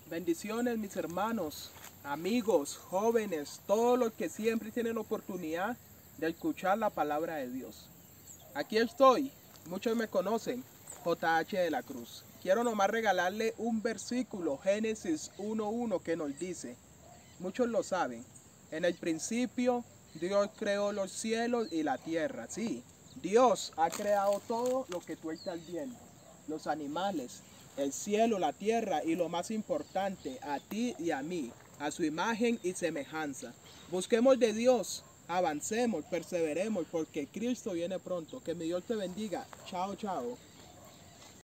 Bendiciones, mis hermanos, amigos, jóvenes, todos los que siempre tienen oportunidad de escuchar la palabra de Dios. Aquí estoy, muchos me conocen, JH de la Cruz. Quiero nomás regalarle un versículo, Génesis 1:1, que nos dice, muchos lo saben, en el principio Dios creó los cielos y la tierra. Sí, Dios ha creado todo lo que tú estás viendo, los animales, el cielo, la tierra y lo más importante, a ti y a mí, a su imagen y semejanza. Busquemos de Dios, avancemos, perseveremos, porque Cristo viene pronto. Que mi Dios te bendiga. Chao, chao.